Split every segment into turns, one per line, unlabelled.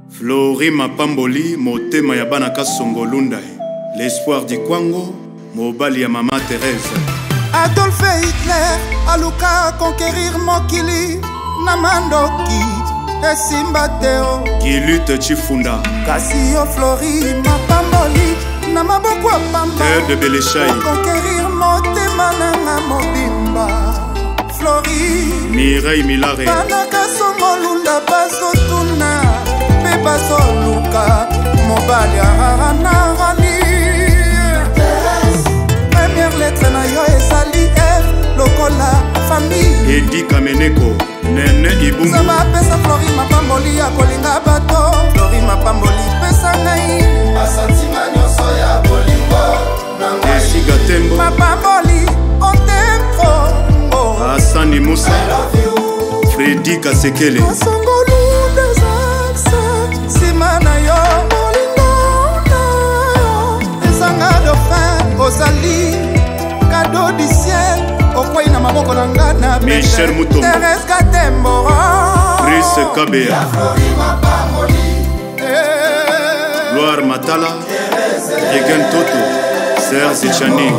Flori Mapamboli, motema ya bana kasongolunda. L'espoir du Kwango, mobali ya mama Thérèse.
Adolf Hitler aluka conquérir mokili na mandoki esimba teo
Gilute Chifunda
kasi yo Flori Mapamboli na maboko ya pamba
Terre de Beleshai
conquérir motema nanga mobimba Flori
Mireille Milare
bana kasongolunda bazotuna mpe bazoluka mobali aranarani première lettre na yo ezali F lokola famille
Edi Kameneko Nene Ibumbu
Zama pesa Flori Mapamboli ya kolinga bato Flori Mapamboli pesa ngai
basantima nyonso ya bolingo na ngai
Esi Gatembo
Mapamboli otempo
Hassani Moussa Freddy Kasekele
Asongolu desaksa sima na yo bolingo na yo ezanga dauphin ozali cadeau du ciel okwei na maboko na nga na
Michel Mutombo
Thérèse Gatembo
Chris Kabea
Flori Mapamboli
Gloire Matala Egen Toto Serge Chani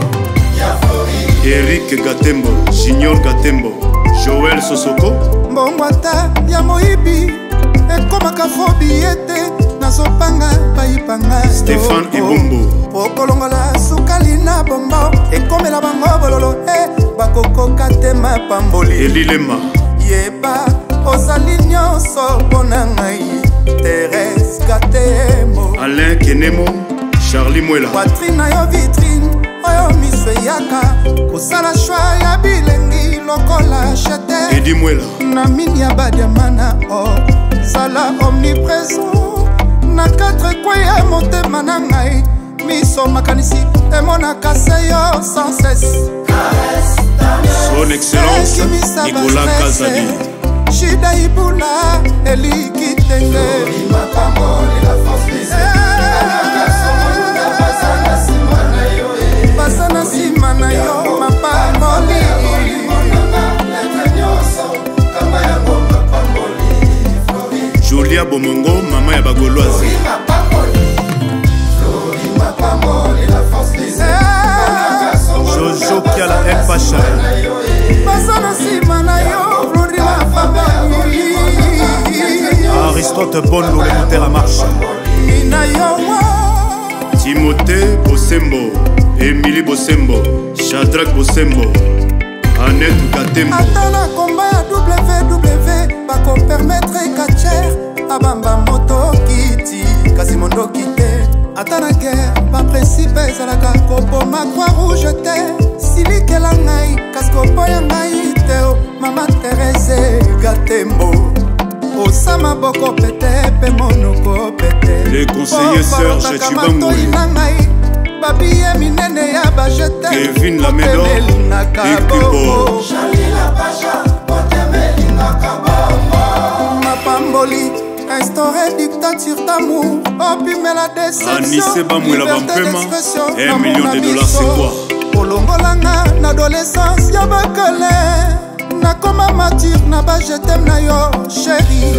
Eric Gatembo Junior Gatembo Joël Sosoko
mbongwata ya moyibi ekomaka fobi ete nazopanga bayipanga
Stéphane Ibumbu
okolongola sukali na bombo ekomela bango bololo bakokoka te Mapamboli
Elilema
yeba ozali nyonso mpona ngai Thérèse Gatembo
Alain Kenemo Charlie Mwela
poitrine na yo vitrine oyo miso eyaka kosala shwa ya bilengi lokola chete
Edi Mwela
na mini ya badiamana or sala omniprésent na 4 kwe ya motema na ngai miso makanisi emonaka se yo sans cesse
Son Excellence Nicolas Kazadi
shida ibula eliki tenge
Mapamboli la force des
basa na nsima na yo Mapamboli
Julia Bomongo mama ya bagoloise Jojo Kiala El Pacha
basa na nsima na yo Flori Mapamboli
Aristote Bondo le moteur à marche
mina yo
Timothée Bosembo Émilie Bosembo Shadrach Bosembo Annette Gatembo
ata na komba ya ww bakopermetre kacher abamba moto kiti kasi mondoki te ata na guerre baprincipe ezalaka kopoma croix rouge te silikela ngai kasi koboya ngai te mama Thérèse Gatembo osa maboko pete mpe monoko pete
Le conseiller Serge Chibangoui
na ngai babiye minene ya bajete
Kevin Lamedo Equipo
Mapamboli instauré dictature d'amour opimela
Anissé Bamouela Bampema $1 million, c'est quoi?
olongolanga na adolescence ya bakale nakoma mature na bajetem na yo chéri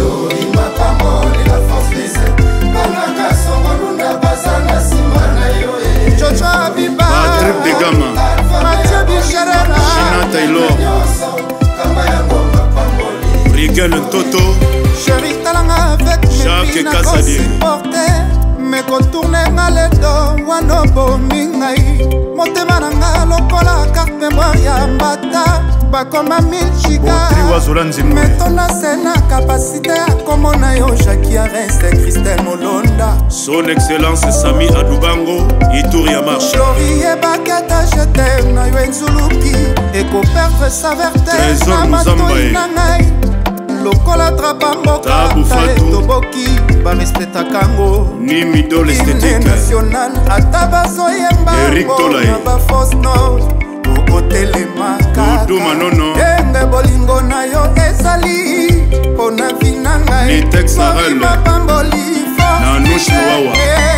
Jojo Abiba
Patrick Degama
Mathieu Bicherera
Gina Taylor Rigel Toto
chéri talanga avec
Jacques Kasadi
me kotourne nga ledo wana obomi ngai motema na nga lokola carte mémoire ya mbata bakoma 1000 metona se na kapasité ya komona yo Jackie Areste Christelle Molonda
Son Excellence Sami Adubango Ituri ya marche
Flori ebaketa jetem na yo enzuluki ekoperdre sa verte na matoi na ngai lokola trapa mboka toboki barespetaka ngo
ni midole
hymne
esthétique
national ata bazoyemba
Eric Tolai
na bafausse nord okotelema
Doudou Manono
enge bolingo na yo ezali mpona vi na ngai
Flori
Mapamboli
na Nush Noawa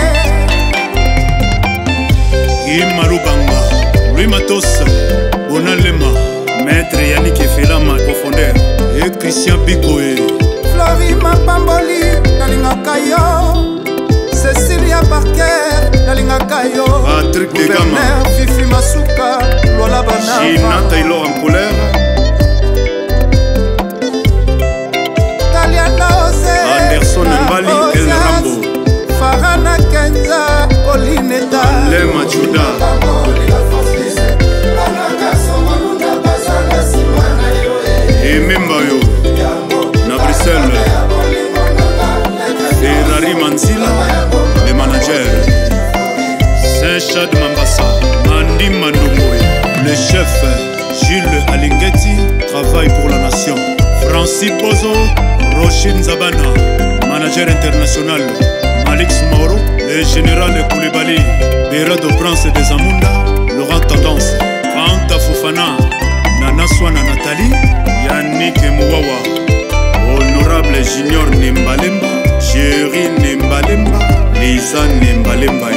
Guy Malubanga Louis Matos Bonalema Maître Yannick Efelama profondeur et Christian Bikoe
Flori Mapamboli nalingaka yo
Bozo, Roshin Zabana, manager international, Malix Mauro, le général Koulibaly, Berado Prince des Amunda, Laurent Tendance, Fanta Fofana, Nana Swana Nathalie, Yannick Mouawa, Honorable Junior Nembalemba, Chéri Nembalemba, Lisa Nembalemba.